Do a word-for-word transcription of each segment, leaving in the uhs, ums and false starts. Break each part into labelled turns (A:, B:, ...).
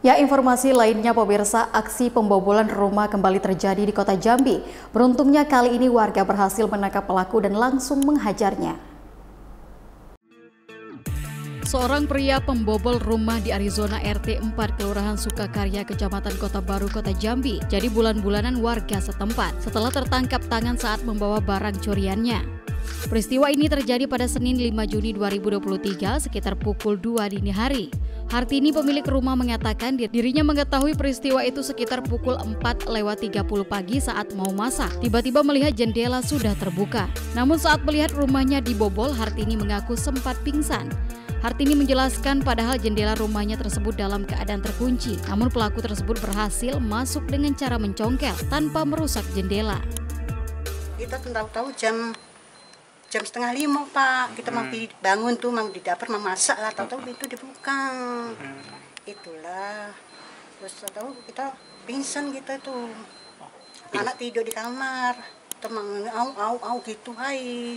A: Ya, informasi lainnya pemirsa, aksi pembobolan rumah kembali terjadi di kota Jambi. Beruntungnya kali ini warga berhasil menangkap pelaku dan langsung menghajarnya. Seorang pria pembobol rumah di Arizona R T empat Kelurahan Sukakarya, Kecamatan Kota Baru, Kota Jambi, jadi bulan-bulanan warga setempat setelah tertangkap tangan saat membawa barang curiannya. Peristiwa ini terjadi pada Senin lima Juni dua ribu dua puluh tiga sekitar pukul dua dini hari. Hartini, pemilik rumah, mengatakan dirinya mengetahui peristiwa itu sekitar pukul empat lewat tiga puluh pagi saat mau masak. Tiba-tiba melihat jendela sudah terbuka. Namun saat melihat rumahnya dibobol, Hartini mengaku sempat pingsan. Hartini menjelaskan padahal jendela rumahnya tersebut dalam keadaan terkunci. Namun pelaku tersebut berhasil masuk dengan cara mencongkel tanpa merusak jendela.
B: Kita tahu-tahu jam jam setengah lima Pak, kita mau hmm. bangun tuh, mau di dapur memasak lah, tahu-tahu itu dibuka. Hmm. Itulah, terus tahu kita pingsan kita tuh, anak tidur di kamar, teman au au au gitu, hai.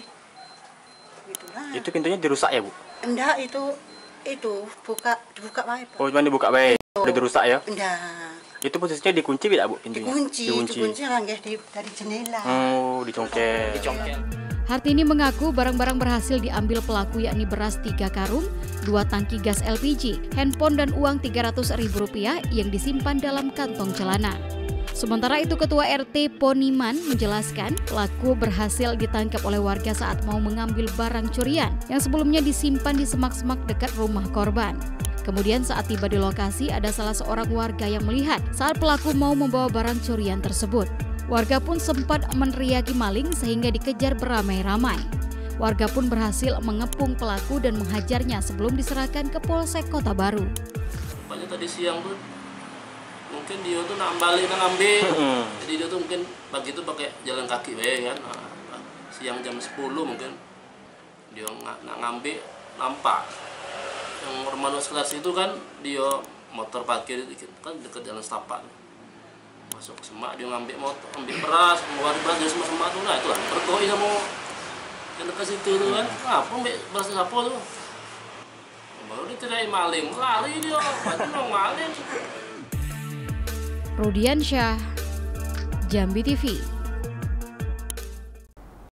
B: Itulah.
C: Itu pintunya dirusak ya Bu?
B: Enggak, itu itu buka dibuka baik Pak.
C: Oh, cuma dibuka baik, udah dirusak ya?
B: Enggak.
C: Itu posisinya dikunci tidak Bu pintunya?
B: Dikunci, dikunci, dikunci lah di, dari jendela.
C: Oh, dicongkel. Dicongkel.
A: Hartini mengaku barang-barang berhasil diambil pelaku, yakni beras tiga karung, dua tangki gas L P G, handphone dan uang tiga ratus ribu rupiah yang disimpan dalam kantong celana. Sementara itu Ketua R T Poniman menjelaskan pelaku berhasil ditangkap oleh warga saat mau mengambil barang curian yang sebelumnya disimpan di semak-semak dekat rumah korban. Kemudian saat tiba di lokasi ada salah seorang warga yang melihat saat pelaku mau membawa barang curian tersebut. Warga pun sempat meneriaki maling sehingga dikejar beramai-ramai. Warga pun berhasil mengepung pelaku dan menghajarnya sebelum diserahkan ke Polsek Kota Baru.
D: Pokoknya tadi siang tuh mungkin dia tuh nak balik nak ngambil, jadi dia tuh mungkin pagi itu pakai jalan kaki we kan. Nah, siang jam sepuluh mungkin dia nak, nak ngambil, nampak yang rumah sekelas itu kan dia motor parkir dikit kan dekat jalan setapak. Masuk ke semak, dia ngambil motor, ambil beras, keluar beras dari semak-semak tuh, nah itulah berkoi sama yang dekat situ tuh kan, apa ambil beras apa tuh, baru ditirain maling, lari dia, pasti mau maling.
A: Rudiansyah, Jambi T V.